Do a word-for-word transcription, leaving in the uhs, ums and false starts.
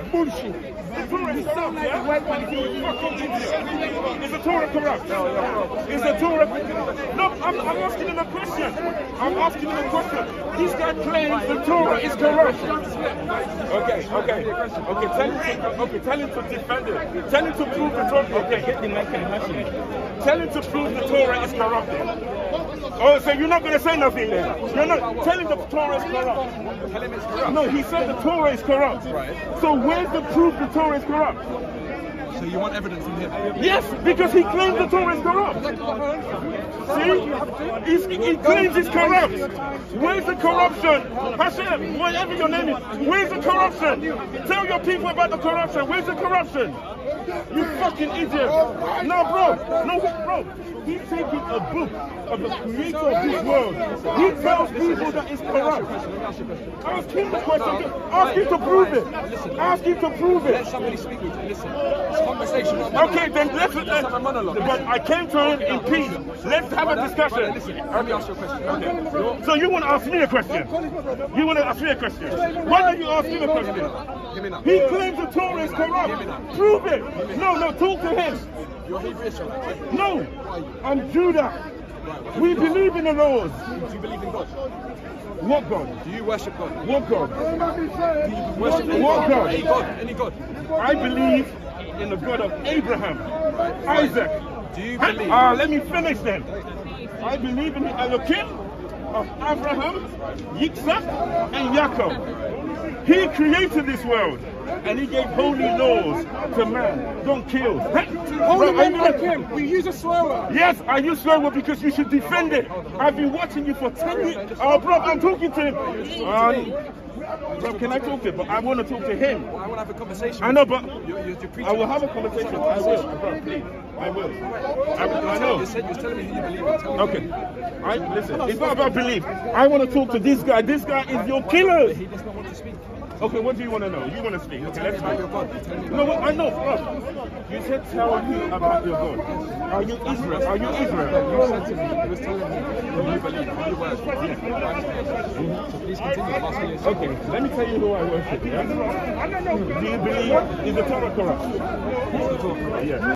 bullshit. The Torah is corrupt, yeah? Is the Torah corrupt? Is the Torah... No, I'm, I'm asking him a question. I'm asking him a question. This guy claims the Torah is corrupt. Okay, okay, okay. Tell him to, okay, tell him to defend it. Tell him to prove the Torah. Okay, get the mic and hash it. Tell him to prove the Torah is corrupt. Oh, so you're not going to say nothing then? You're not. Tell him the Torah is corrupt. Tell him it's corrupt. No, he said the Torah is corrupt. Right. So where's the proof the Torah is corrupt? So you want evidence from him? Yes, because he claims the Torah is corrupt. See? He's, he claims it's corrupt. Where's the corruption? Hashem, whatever your name is, where's the corruption? Tell your people about the corruption. Where's the corruption? You fucking idiot. No, bro. No, bro. He's taking a book of the creator of this world. He tells people that it's corrupt. Ask him the question. Ask him to prove it. Ask him to prove it. Let somebody speak with you. Listen. It's conversation. Okay, then let's, let's have a monologue. But I came to him in peace. Let's have a discussion. Listen, let me ask you a question. Okay. So you want to ask me a question? You want to ask me a question? Why don't you ask him a question? He claims the Torah is corrupt. Prove it. No, no, talk to him. You're Hebrew Israelite. No, I'm Judah. We believe in the laws. Do you believe in God? What God? Do you worship God? What God? Do you worship What God? Any God? Any God? I believe in the God of Abraham, Isaac. Do you believe? Ah, uh, let me finish then. I believe in the Elohim of Abraham, Yitzhak, and Yaakov. He created this world, and he gave holy laws to man. Don't kill. Holy men like him. We use a swear word. Yes, I use swear word because you should defend it. I've been watching you for ten years. Oh, bro, I'm talking to him. Um, Bro, can I talk to him? But I want to talk to him. I want to have a conversation. I know, but you're, you're, you're I will have a conversation. I will, bro, please. I will. I, I know. You said you're telling me who you believe in. Tell me. Okay. I listen. It's not about belief. I want to talk to this guy. This guy is your killer. He does not want to speak. Okay, what do you want to know? You want to speak? Okay, let's about go. your God. Tell me No, I know, bro. You said tell me about your God. Are you Israel? Are you Israel? You said to me, you was telling me who you believe, who you worship. So please continue asking yourself. Okay, let me tell you who I worship. Yeah? Do you believe is the Torah corrupt? Is the Torah corrupt? Yeah.